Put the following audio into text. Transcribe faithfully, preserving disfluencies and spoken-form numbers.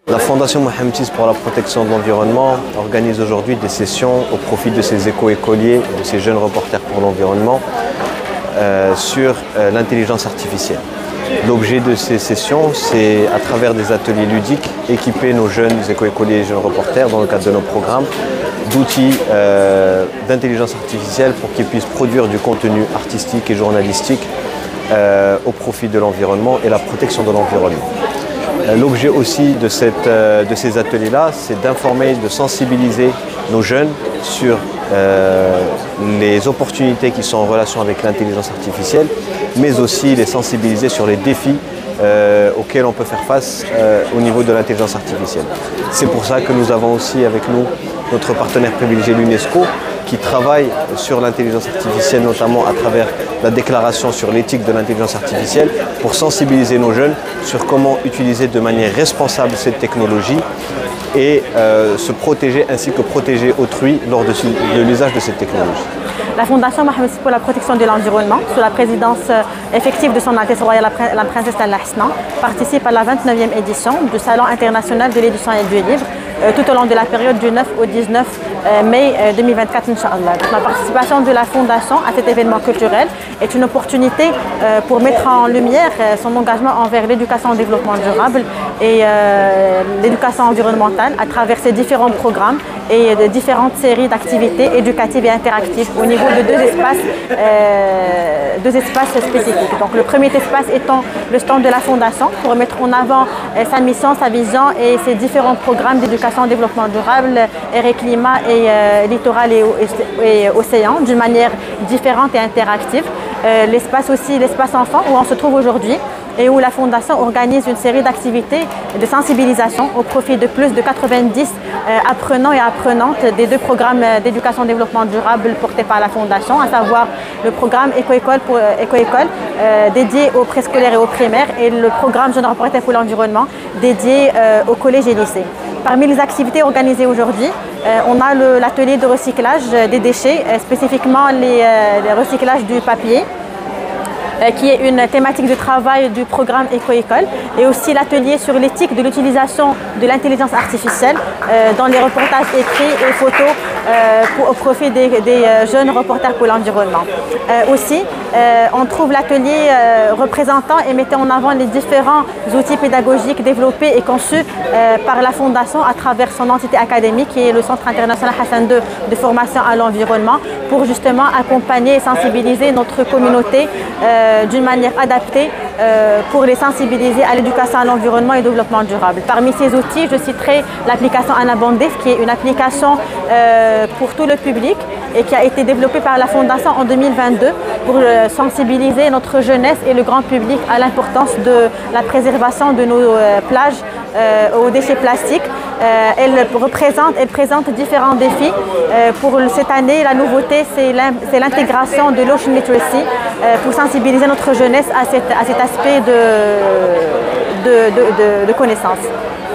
La Fondation Mohamed six pour la protection de l'environnement organise aujourd'hui des sessions au profit de ses éco-écoliers, de ces jeunes reporters pour l'environnement, euh, sur euh, l'intelligence artificielle. L'objet de ces sessions, c'est à travers des ateliers ludiques, équiper nos jeunes éco-écoliers et jeunes reporters dans le cadre de nos programmes d'outils euh, d'intelligence artificielle pour qu'ils puissent produire du contenu artistique et journalistique euh, au profit de l'environnement et la protection de l'environnement. L'objet aussi de, cette, de ces ateliers-là, c'est d'informer, de sensibiliser nos jeunes sur euh, les opportunités qui sont en relation avec l'intelligence artificielle, mais aussi les sensibiliser sur les défis euh, auxquels on peut faire face euh, au niveau de l'intelligence artificielle. C'est pour ça que nous avons aussi avec nous notre partenaire privilégié, l'UNESCO, qui travaille sur l'intelligence artificielle, notamment à travers la déclaration sur l'éthique de l'intelligence artificielle, pour sensibiliser nos jeunes sur comment utiliser de manière responsable cette technologie et euh, se protéger ainsi que protéger autrui lors de, de l'usage de cette technologie. La Fondation Mohamed six pour la protection de l'environnement, sous la présidence effective de son Altesse Royale la Princesse Lalla Hasna, participe à la vingt-neuvième édition du Salon international de l'édition et du livre, euh, tout au long de la période du neuf au dix-neuf mai deux mille vingt-quatre, Inch'Allah. La participation de la Fondation à cet événement culturel est une opportunité euh, pour mettre en lumière euh, son engagement envers l'éducation au développement durable et euh, l'éducation environnementale à travers ses différents programmes et de différentes séries d'activités éducatives et interactives au niveau de deux espaces, euh, deux espaces spécifiques. Donc, le premier espace étant le stand de la Fondation pour mettre en avant euh, sa mission, sa vision et ses différents programmes d'éducation au développement durable, air et climat et euh, littoral et, et, et océan d'une manière différente et interactive. Euh, l'espace aussi, l'espace enfant où on se trouve aujourd'hui et où la Fondation organise une série d'activités de sensibilisation au profit de plus de quatre-vingt-dix euh, apprenants et apprenantes des deux programmes d'éducation et développement durable portés par la Fondation, à savoir le programme Éco-École pour, euh, Éco-École euh, dédié aux préscolaires et aux primaires et le programme Jeunes reporters pour l'environnement dédié euh, aux collèges et lycées. Parmi les activités organisées aujourd'hui, euh, on a l'atelier de recyclage des déchets, euh, spécifiquement les, euh, les recyclages du papier, euh, qui est une thématique de travail du programme Éco-École, et aussi l'atelier sur l'éthique de l'utilisation de l'intelligence artificielle euh, dans les reportages écrits et photos euh, pour, au profit des, des jeunes reporters pour l'environnement. Euh, aussi, euh, on trouve l'atelier euh, représentant et mettant en avant les différents outils pédagogiques développés et conçus euh, par la Fondation à travers son entité académique qui est le Centre international Hassan deux de formation à l'environnement pour justement accompagner et sensibiliser notre communauté euh, d'une manière adaptée euh, pour les sensibiliser à l'éducation à l'environnement et au développement durable. Parmi ces outils, je citerai l'application Anabondif qui est une application euh, pour tout le public et qui a été développée par la Fondation en deux mille vingt-deux pour euh, sensibiliser notre jeunesse et le grand public à l'importance de la préservation de nos euh, plages euh, aux déchets plastiques. Euh, elle représente, elle présente différents défis. Euh, pour cette année, la nouveauté, c'est l'intégration de l'ocean literacy euh, pour sensibiliser notre jeunesse à cet, à cet aspect de, de, de, de, de connaissance.